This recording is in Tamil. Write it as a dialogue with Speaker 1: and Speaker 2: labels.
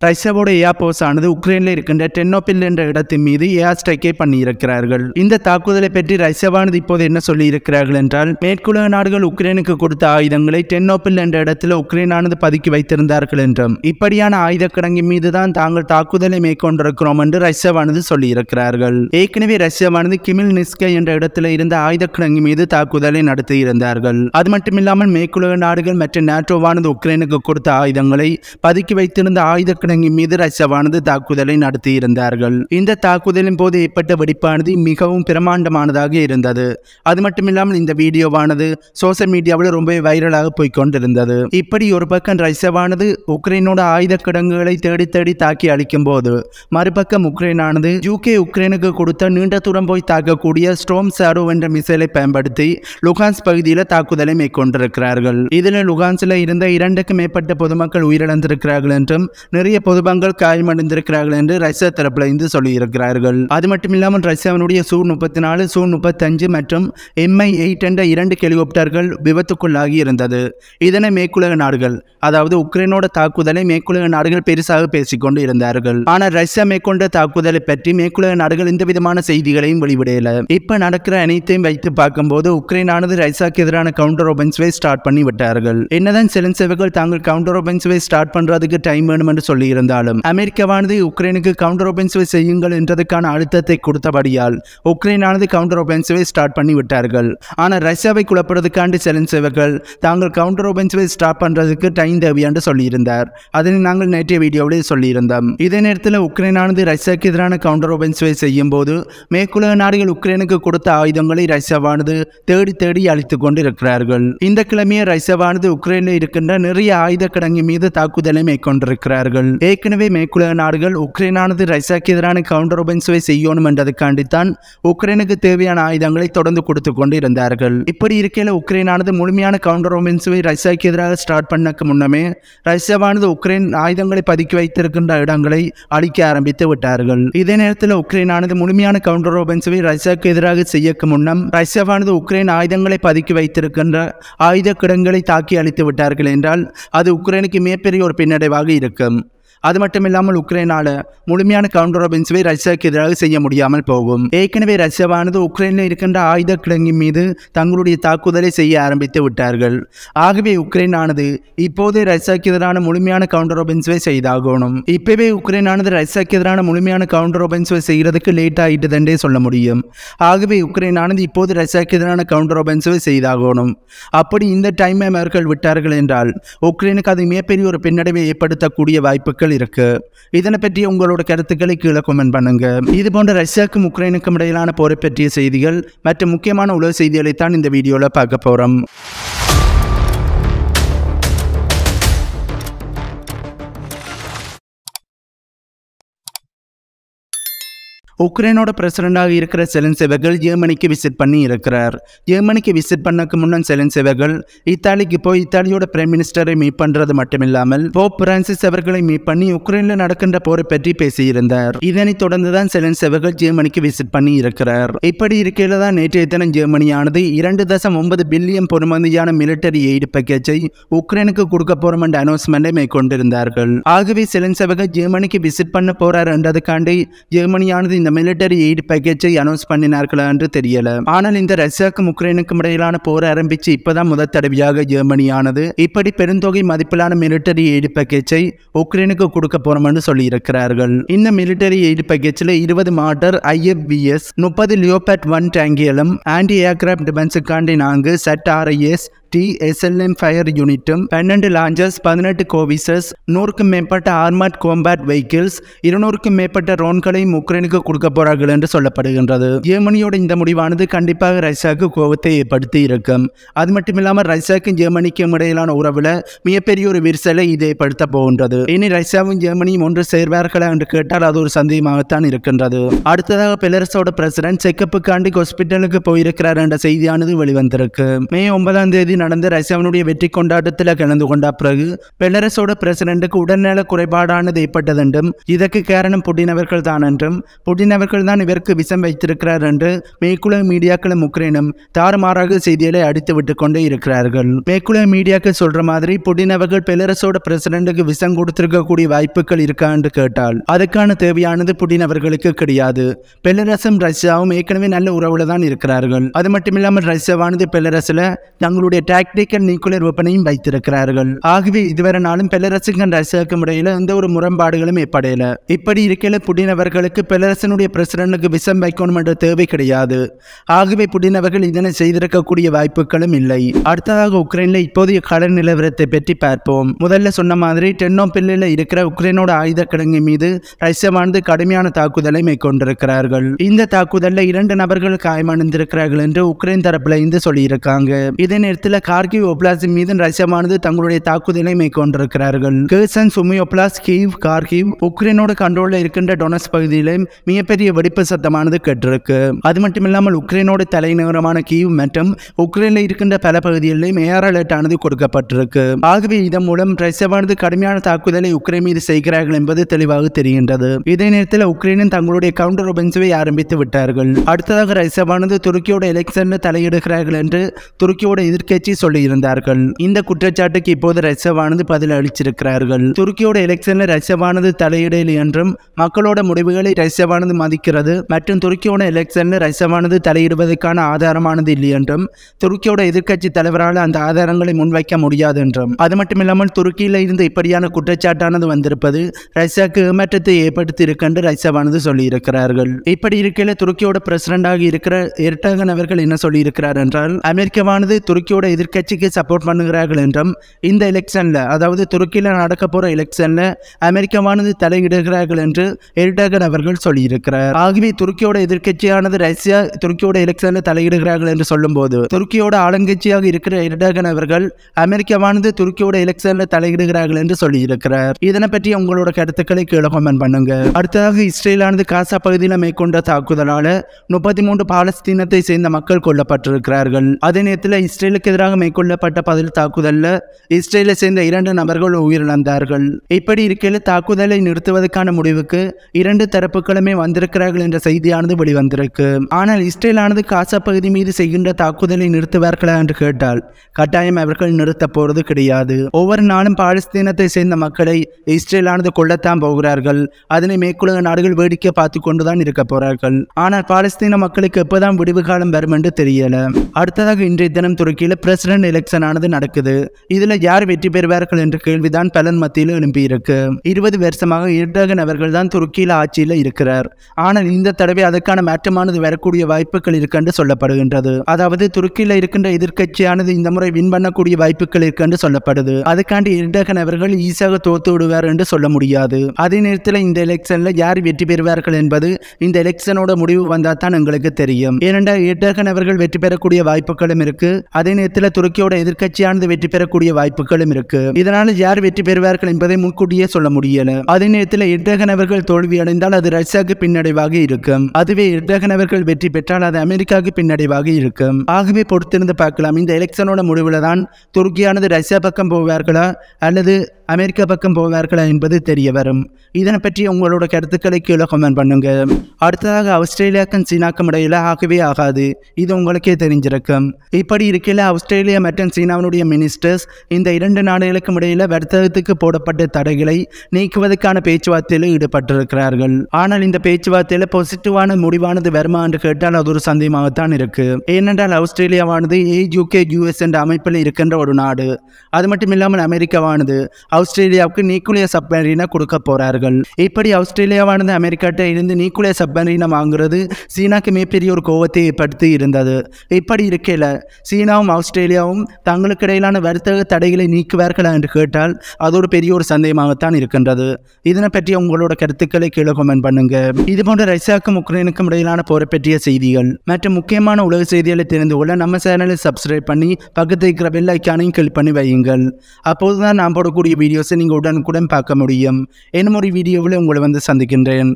Speaker 1: ரஷ்யாவோட ஏர்போர்ஸ் ஆனது உக்ரைன்ல இருக்கின்ற டெர்னோபில் என்ற இடத்தின் மீது ஏர் ஸ்ட்ரைக்கை பண்ணியிருக்கிறார்கள். இந்த தாக்குதலை பற்றி ரஷ்யாவானது இப்போது என்ன சொல்லி இருக்கிறார்கள் என்றால், மேற்குலக நாடுகள் உக்ரைனுக்கு கொடுத்த ஆயுதங்களை டெர்னோபில் என்ற இடத்துல உக்ரைனானது பதுக்கி வைத்திருந்தார்கள் என்றும், இப்படியான ஆயுத கிடங்கின் மீதுதான் தாங்கள் தாக்குதலை மேற்கொண்டிருக்கிறோம் என்று ரஷ்யாவானது சொல்லி இருக்கிறார்கள். ஏற்கனவே ரஷ்யாவானது கிமில் நிஸ்கை என்ற இடத்துல இருந்த ஆயுத கிடங்கு மீது தாக்குதலை நடத்தி இருந்தார்கள். அது மட்டுமில்லாமல் மேற்குலக நாடுகள் மற்றும் நேட்டோவானது உக்ரைனுக்கு கொடுத்த ஆயுதங்களை பதுக்கி வைத்திருந்த ஆயுத கிடங்கின் மீது ரஷ்யாவானது தாக்குதலை நடத்தி இருந்தார்கள். இந்த தாக்குதலின் போது ஏற்பட்ட வெடிப்பானது மிகவும் பிரமாண்டமானதாக இருந்தது. அது மட்டுமில்லாமல் இந்த வீடியோவானது சோசியல் மீடியாவில் ரொம்ப வைரலாக போய்கொண்டிருந்தது. இப்படி ஒரு பக்கம் ரஷ்யாவானது உக்ரைனோட ஆயுத கிடங்குகளை தேடி தேடி தாக்கி அளிக்கும் போது, மறுபக்கம் உக்ரைனானது உக்ரைனுக்கு கொடுத்த நீண்ட தூரம் போய் தாக்கக்கூடிய ஸ்டோம் ஷேடோ என்ற மிசைலை பயன்படுத்தி லுகான்ஸ் பகுதியில் தாக்குதலை மேற்கொண்டிருக்கிறார்கள். இதில் லுகான்ஸில் இருந்த 2க்கும் மேற்பட்ட பொதுமக்கள் உயிரிழந்திருக்கிறார்கள் என்றும் நிறைய பொதுமக்கள் காயமடைந்திருக்கிறார்கள் என்று ரஷ்யா தரப்பில் இருந்து சொல்லியிருக்கிறார்கள். அது மட்டுமில்லாமல் ரஷ்யாவினுடைய சு-34, சு-35 மற்றும் MI-8 என்ற 2 ஹெலிகாப்டர்கள் விபத்துக்குள்ளாகி இருந்தது. இதனை மேற்குலக நாடுகள், அதாவது உக்ரைனோட தாக்குதலை மேற்குலக நாடுகள் பெருசாக பேசிக்கொண்டு இருந்தார்கள். ஆனால் ரஷ்யா மேற்கொண்ட தாக்குதலை பற்றி மேற்குலக நாடுகள் எந்த விதமான செய்திகளையும் வெளிவிடல. இப்ப நடக்கிற அனைத்தையும் வைத்து பார்க்கும்போது உக்ரைனானது ரஷ்யாவுக்கு எதிரான கவுண்டர் ஒபென்சிவை ஸ்டார்ட் பண்ணி விட்டார்கள். என்னதான் செலன்சேவர்கள் தாங்கள் கவுண்டர் ஒபென்சிவை ஸ்டார்ட் பண்றதுக்கு டைம் வேணும் என்று சொல்லி இருந்தாலும், அமெரிக்காவானது உக்ரைனுக்கு கவுண்டர் ஒபென்சிவை செய்யுங்கள் என்றதுக்கான அழுத்தத்தை கொடுத்தபடியால் உக்ரைனானது கவுண்டர் ஒபென்சிவை ஸ்டார்ட் பண்ணி விட்டார்கள். ஆனால் ரஷ்யாவை குழப்பறதுக்காண்டி செலன்சேவர்கள் தாங்கள் கவுண்டர் ஒபென்சிவை ஸ்டார்ட் பண்றதுக்கு டைம் தேவை என்று சொல்லியிருந்தார். அதனை நாங்கள் நேற்றைய வீடியோவில் சொல்லியிருந்தோம். இதே நேரத்தில் உக்ரைனானது ரஷ்யாவுக்கு எதிரான கவுண்டர் ஒபென்சிவை செய்யும் போது மேற்குலக நாடுகள் உக்ரைனுக்கு கொடுத்த ஆயுதங்களை ரஷ்யாவானது தேடி தேடி அழித்துக் கொண்டு இருக்கிறார்கள். இந்த கிழமையே ரஷ்யாவானது உக்ரைனில் இருக்கின்ற நிறைய ஆயுத கிடங்கு மீது தாக்குதலை மேற்கொண்டிருக்கிறார்கள். ஏற்கனவே மேற்குலக நாடுகள் உக்ரைனானது ரஷ்யாவுக்கு எதிரான கவுண்டர் ஒபென்சிவை செய்யணும் என்றதுக்காண்டித்தான் உக்ரைனுக்கு தேவையான ஆயுதங்களை தொடர்ந்து கொடுத்து கொண்டு இருந்தார்கள். இப்படி இருக்கையில் உக்ரைனானது முழுமையான கவுண்டர் ஒபென்சிவை ரஷ்யாவுக்கு எதிராக ஸ்டார்ட் பண்ணக்கு முன்னமே ரஷ்யாவானது உக்ரைன் ஆயுதங்களை பதுக்கி வைத்திருக்கின்ற இடங்களை அழிக்க ஆரம்பித்து விட்டார்கள். இதே நேரத்தில் உக்ரைனானது முழுமையான கவுண்டர் ஒபென்சிவை ரஷ்யாவுக்கு எதிராக செய்யக்கு முன்னம் ரஷ்யாவானது உக்ரைன் ஆயுதங்களை பதுக்கி வைத்திருக்கின்ற ஆயுத கிடங்களை தாக்கி அழித்து விட்டார்கள் என்றால் அது உக்ரைனுக்கு மிகப்பெரிய ஒரு பின்னடைவாக இருக்கும். அது மட்டுமில்லாமல் உக்ரைனால முழுமையான கவுண்டர் ஒபென்சிவை ரஷ்யாவுக்கு எதிராக செய்ய முடியாமல் போகும். ஏற்கனவே ரஷ்யாவானது உக்ரைனில் இருக்கின்ற ஆயுத கிடங்கின் மீது தங்களுடைய தாக்குதலை செய்ய ஆரம்பித்து விட்டார்கள். ஆகவே உக்ரைனானது இப்போது ரஷ்யாவுக்கு எதிரான முழுமையான கவுண்டர் ஒபென்சிவை செய்தாகணும். இப்பவே உக்ரைனானது ரஷ்யாவுக்கு எதிரான முழுமையான கவுண்டர் ஒபென்சிவை செய்யறதுக்கு லேட் ஆகிட்டதுன்றே சொல்ல முடியும். ஆகவே உக்ரைனானது இப்போது ரஷ்யாவுக்கு எதிரான கவுண்டர் ஒபென்சிவை செய்தாகணும். அப்படி இந்த டைமை அவர்கள் விட்டார்கள் என்றால் உக்ரைனுக்கு அது மிகப்பெரிய ஒரு பின்னடைவை ஏற்படுத்தக்கூடிய வாய்ப்புகள் இருக்கு. இதனை பற்றி உங்களோட கருத்துக்களை கீழே கமெண்ட் பண்ணுங்க. இது போன்ற ரஷ்யாவுக்கும் உக்ரைனுக்கும் இடையிலான போரை பற்றிய செய்திகள் மற்றும் முக்கியமான உலக செய்திகளை தான் இந்த வீடியோல பார்க்க போறோம். உக்ரைனோட பிரசிடண்டாக இருக்கிற செலன்சேவர்கள் ஜெர்மனிக்கு விசிட் பண்ணி இருக்கிறார். ஜெர்மனிக்கு விசிட் பண்ணக்கு முன்னர் செலன்சேவர்கள் இத்தாலிக்கு போய் இத்தாலியோட பிரைம் மினிஸ்டரை மீட் பண்றது மட்டுமில்லாமல் போப் பிரான்சிஸ் அவர்களை மீட் பண்ணி உக்ரைனில் நடக்கின்ற போரை பற்றி பேசியிருந்தார். இதனை தொடர்ந்துதான் செலன்சேவர்கள் ஜெர்மனிக்கு விசிட் பண்ணி இருக்கிறார். இப்படி இருக்கையில தான் நேற்றைய தினம் ஜெர்மனியானது 2.9 பில்லியன் பொறுமதியான மிலிட்டரி எய்டு பேக்கேஜை உக்ரைனுக்கு கொடுக்க போறோம் என்ற அனௌன்ஸ்மெண்டை மேற்கொண்டிருந்தார்கள். ஆகவே செலன்சேவர்கள் ஜெர்மனிக்கு விசிட் பண்ண போறார் என்றதுக்காண்டி ஜெர்மனியானது இந்த மிலிட்டரி எய்டு பேக்கேஜை அனௌன்ஸ் பண்ணினார்களா என்று தெரியல. ஆனால் இந்த ரஷ்யாவுக்கும் உக்ரைனுக்கும் இடையிலான போர் ஆரம்பிச்சு இப்பதான் முதல் தடவையாக ஜெர்மனியானது இப்படி பெருந்தொகை மதிப்பிலான மிலிட்டரி எய்டு பேக்கேஜை உக்ரைனுக்கு கொடுக்க போறோம் என்று சொல்லி இருக்கிறார்கள். இந்த மிலிட்டரி எய்டு பேக்கேஜில் 20 மார்டர் IFVS, 30 லியோபார்ட் 1 டேங்கிகளும், ஆன்டி ஏர்கிராப்ட் டிஃபென்ஸுக்காண்டி 4 ZRIS SLM ஃபயர் யூனிட்டும், 12 லாஞ்சர்ஸ், 18 கோவிசஸ், 100க்கும் மேற்பட்ட ஆர்மர்ட் காம்பேட் வெஹிக்கிள்ஸ், 200க்கும் மேற்பட்ட ட்ரோன்களையும் உக்ரைனுக்கு கொடுக்க போறார்கள் என்று சொல்லப்படுகின்றது. ஜெர்மனியோட இந்த முடிவானது கண்டிப்பாக ரஷ்யாவுக்கு கோபத்தை ஏற்படுத்தி இருக்கும். அது மட்டுமில்லாமல் ரஷ்யாவுக்கும் ஜெர்மனிக்கும் இடையிலான உறவுல மிகப்பெரிய ஒரு விரிசலை இது ஏற்படுத்த போகின்றது. இனி ரஷ்யாவும் ஜெர்மனியும் ஒன்று சேர்வார்களா என்று கேட்டால் அது ஒரு சந்தேகமாகத்தான் இருக்கின்றது. அடுத்ததாக பெலரஸோட பிரசிடென்ட் செக்கப்புக்காண்டி ஹாஸ்பிட்டலுக்கு போயிருக்கிறார் என்ற செய்தியானது வெளிவந்திருக்கு. மே 9ஆம் தேதி நடந்த ரஷ்யாவினுடைய வெற்றி கொண்டாட்டத்தில் கலந்து கொண்ட பிறகு பெலரஸோட பிரசிடென்ட்டுக்கு உடல்நல குறைபாடானது ஏற்பட்டது என்றும் இதற்கு காரணம் புட்டின் அவர்கள் தான் என்றும் புட்டின் அவர்கள் தான் இவருக்கு விஷம் வைத்திருக்கிறார் என்று மேற்குலக மீடியாக்களும் உக்ரைனும் தாறுமாறாக செய்திகளை அடித்து விட்டு கொண்டே இருக்கிறார்கள். மேற்குலக மீடியாக்கள் சொல்ற மாதிரி புட்டின் அவர்கள் பெலரஸோட பிரசிடென்ட்டுக்கு விஷம் கொடுத்திருக்கக்கூடிய வாய்ப்புகள் இருக்கா என்று கேட்டால் அதுக்கான தேவையானது புட்டின் அவர்களுக்கு கிடையாது. பெலரஸும் ரஷ்யாவும் ஏற்கனவே நல்ல உறவுல தான் இருக்கிறார்கள். அது மட்டுமில்லாமல் ரஷ்யாவானது பெலரஸ்ல தங்களுடைய டாக்டிக்கல் நியூக்ளியர் வெப்பனையும் வைத்திருக்கிறார்கள். ஆகவே இதுவரை நாளும் பெலரஸுக்கும் ரஷ்யாவுக்கும் இடையில எந்த ஒரு முரண்பாடுகளும் ஏற்படையில. இப்படி இருக்கையில புட்டின் அவர்களுக்கு பெலரசனுடைய பிரசிடென்ட்டுக்கு விஷம் வைக்கணும் என்ற தேவை கிடையாது. ஆகவே புட்டின் அவர்கள் இதனை செய்திருக்கக்கூடிய வாய்ப்புகளும் இல்லை. அடுத்ததாக உக்ரைன்ல இப்போதைய கள நிலவரத்தை பற்றி பார்ப்போம். முதல்ல சொன்ன மாதிரி டெர்னோபில்லில் இருக்கிற உக்ரைனோட ஆயுத கிடங்கு மீது ரஷ்யாவானது கடுமையான தாக்குதலை மேற்கொண்டிருக்கிறார்கள். இந்த தாக்குதலில் 2 நபர்கள் காயமடைந்திருக்கிறார்கள் என்று உக்ரைன் தரப்புல இருந்து சொல்லியிருக்காங்க. இதே நேரத்தில் கார்கிவ் ஒப்லாஸ்ட் மீது ரஷ்யாவானது தங்களுடைய தாக்குதலை மேற்கொண்டிருக்கிறார்கள். Kherson, Sumy oblast, Kyiv, Kharkiv, உக்ரைனோட கண்ட்ரோலில் இருக்கின்ற டொனஸ் பகுதியிலும் மிகப்பெரிய வெடிப்பு சத்தமானது கேட்டிருக்கு. அது மட்டுமில்லாமல் உக்ரைனோட தலைநகரமான கீவ் மற்றும் உக்ரைனில் இருக்கின்ற பல பகுதிகளிலும் ஏர் அலர்ட் ஆனது கொடுக்கப்பட்டிருக்கு. ஆகவே இதன் மூலம் ரஷ்யாவானது கடுமையான தாக்குதலை உக்ரைன் மீது செய்கிறார்கள் என்பது தெளிவாக தெரிகின்றது. இதே நேரத்தில் உக்ரைனும் தங்களுடைய கவுண்டர் ஒபென்சிவை ஆரம்பித்து விட்டார்கள். அடுத்ததாக ரஷ்யாவானது துருக்கியோட எலெக்ஷன்ல தலையிடுகிறார்கள் என்று துருக்கியோட எதிர்க்கட்சி சொல்லியிருந்தார்கள். இந்த குற்றச்சாட்டுக்கு இப்போது ரஷ்யாவானது பதில் அளிச்சிருக்கிறார்கள். துருக்கியோட எலெக்ஷன்ல ரஷ்யாவானது தலையிடல் என்றும் மக்களோட முடிவுகளை ரஷ்யாவானது மதிக்கிறது மற்றும் துருக்கியோட எலெக்ஷன்ல ரஷ்யாவானது தலையிடுவதற்கான ஆதாரமானது இல்லை என்றும் துருக்கியோட எதிர்க்கட்சி தலைவரால் அந்த ஆதாரங்களை முன்வைக்க முடியாது என்றும் அது மட்டுமில்லாமல் துருக்கியில இருந்து இப்படியான குற்றச்சாட்டானது வந்திருப்பது ரஷ்யாவுக்கு ஏமாற்றத்தை ஏற்படுத்தி இருக்கின்ற ரஷ்யாவானது சொல்லியிருக்கிறார்கள். இப்படி இருக்கையில துருக்கியோட பிரசிடண்டாக இருக்கிற எர்டோகன் அவர்கள் என்ன சொல்லியிருக்கிறார் என்றால் அமெரிக்காவானது துருக்கியோட எதிர்க்கட்சிக்கு சப்போர்ட் பண்ணுகிறார்கள் என்றும் இந்த எலெக்ஷன்ல அதாவது துருக்கியில நடக்க போற எலெக்ஷன்ல அமெரிக்காவானது தலையிடுகிறார்கள் என்று எர்டோகன் அவர்கள் சொல்லியிருக்கிறார். ஆகவே துருக்கியோட எதிர்க்கட்சியானது ரஷ்யா துருக்கியோட எலெக்ஷன்ல தலையிடுகிறார்கள் என்று சொல்லும் போது துருக்கியோட ஆளுங்கட்சியாக இருக்கிற எர்டோகன் அவர்கள் அமெரிக்காவானது துருக்கியோட எலெக்ஷன்ல தலையிடுகிறார்கள் என்று சொல்லியிருக்கிறார். இதனை பற்றி உங்களோட கருத்துக்களை கீழே கமெண்ட் பண்ணுங்க. அடுத்ததாக இஸ்ரேலானது காசா பகுதியில் மேற்கொண்ட தாக்குதலால 33 பாலஸ்தீனத்தை சேர்ந்த மக்கள் கொல்லப்பட்டிருக்கிறார்கள். அதே நேரத்தில் இஸ்ரேலுக்கு எதிராக மேற்கொள்ளப்பட்ட பதில் தாக்குதல்ல இஸ்ரேலை சேர்ந்த 2 நபர்கள் உயிரிழந்தார்கள். இப்படி இருக்கையில் தாக்குதலை நிறுத்துவதற்கான முடிவுக்கு 2 தரப்புகளுமே வந்திருக்கிறார்கள் என்ற செய்தியானது வெளிவந்திருக்கு. ஆனால் இஸ்ரேலானது காசா பகுதி மீது செய்கின்ற தாக்குதலை நிறுத்துவார்களா என்று கேட்டால் கட்டாயம் அவர்கள் நிறுத்த போறது கிடையாது. ஒவ்வொரு நாளும் பாலஸ்தீனத்தை சேர்ந்த மக்களை இஸ்ரேலானது கொல்லத்தான் போகிறார்கள். அதனை மேற்குலக நாடுகள் வேடிக்கை பார்த்து கொண்டுதான் இருக்க போறார்கள். ஆனால் பாலஸ்தீன மக்களுக்கு எப்போதான் விடிவு காலம் வரும் என்று தெரியல. அடுத்ததாக இன்றைய தினம் துருக்கியில் பிரசிடென்ட் எலெக்ஷன் ஆனது நடக்குது. இதுல யார் வெற்றி பெறுவார்கள் என்ற கேள்விதான் பலன் மத்தியில் எழும்பியிருக்கு. 20 வருஷமாக எர்டோகன் அவர்கள் தான் துருக்கியில் ஆட்சியில் இருக்கிறார். ஆனால் இந்த தடவை அதற்கான மாற்றமானது வரக்கூடிய வாய்ப்புகள் இருக்கு சொல்லப்படுகின்றது. அதாவது துருக்கியில் இருக்கின்ற எதிர்க்கட்சியானது இந்த முறை வின் பண்ணக்கூடிய வாய்ப்புகள் இருக்கு சொல்லப்படுது. அதுக்காண்டி எர்டோகன் அவர்கள் ஈஸியாக தோத்து விடுவார் என்று சொல்ல முடியாது. அதே நேரத்தில் இந்த எலெக்ஷன்ல யார் வெற்றி பெறுவார்கள் என்பது இந்த எலெக்ஷனோட முடிவு வந்தால் தான் எங்களுக்கு தெரியும். ஏனென்றால் எர்டோகன் அவர்கள் வெற்றி பெறக்கூடிய வாய்ப்புகளும் இருக்கு. அதே நேரத்தில் துருக்கியோட எதிர்க்கட்சியானது வெற்றி பெறக்கூடிய வாய்ப்புகளும் இருக்கு. இதனால யார் வெற்றி பெறுவார்கள் என்பதை முன்கூட்டியே சொல்ல முடியல. அதே நேரத்தில் எர்டோகன் அவர்கள் தோல்வி அடைந்தால் அது ரஷ்யாவுக்கு பின்னடைவாக இருக்கும். அதுவே எர்டோகன் அவர்கள் வெற்றி பெற்றால் அது அமெரிக்காவுக்கு பின்னடைவாக இருக்கும். ஆகவே பொறுத்திருந்து பார்க்கலாம். இந்த எலெக்ஷனோட முடிவுல தான் துருக்கியானது ரஷ்யா பக்கம் போவார்களா அல்லது அமெரிக்கா பக்கம் போவார்களா என்பது தெரிய வரும். இதனை பற்றி உங்களோட கருத்துக்களை கீழே கமெண்ட் பண்ணுங்க. அடுத்ததாக ஆஸ்திரேலியாவுக்கும் சீனாக்கும் இடையில ஆகவே ஆகாது. இது உங்களுக்கே தெரிஞ்சிருக்கும். இப்படி இருக்கையில் ஆஸ்திரேலியா மற்றும் சீனாவினுடைய மினிஸ்டர்ஸ் இந்த 2 நாடுகளுக்கும் இடையில வர்த்தகத்துக்கு போடப்பட்ட தடைகளை நீக்குவதற்கான பேச்சுவார்த்தையில் ஈடுபட்டிருக்கிறார்கள். ஆனால் இந்த பேச்சுவார்த்தையில பாசிட்டிவான முடிவானது வருமா என்று கேட்டால் அது ஒரு சந்தேகமாகத்தான் இருக்கு. ஏனென்றால் ஆஸ்திரேலியாவானது UK US என்ற அமைப்பில் இருக்கின்ற ஒரு நாடு. அது மட்டும் இல்லாமல் அமெரிக்காவானது ஆஸ்திரேலியாவுக்கு நியூக்ளியர் சப்மரீனை கொடுக்க போறார்கள். இப்படி ஆஸ்திரேலியாவானது அமெரிக்காட்ட இருந்து நியூக்ளியர் சப்மரீனை வாங்குறது சீனாக்கு மிகப்பெரிய ஒரு கோபத்தை ஏற்படுத்தி இருந்தது. இப்படி இருக்கையில சீனாவும் ஆஸ்திரேலியாவும் தங்களுக்கு இடையிலான வர்த்தக தடைகளை நீக்குவார்களா என்று கேட்டால் அது ஒரு பெரிய ஒரு சந்தேகமாகத்தான் இருக்கின்றது. இதனை பற்றி உங்களோட கருத்துக்களை கீழே கமெண்ட் பண்ணுங்க. இது போன்ற ரஷ்யாவுக்கும் உக்ரைனுக்கும் இடையிலான போரை பற்றிய செய்திகள் மற்றும் முக்கியமான உலக செய்திகளை தெரிந்து கொள்ள நம்ம சேனலை சப்ஸ்கிரைப் பண்ணி பக்கத்தில் இருக்கிற பெல் ஐக்கானையும் கிளிக் பண்ணி வையுங்கள். அப்போதுதான் நான் போடக்கூடிய வீடியோஸை நீங்கள் உடனுக்குடன் பார்க்க முடியும். இன்னும் ஒரு வீடியோவில் உங்களை வந்து சந்திக்கின்றேன்.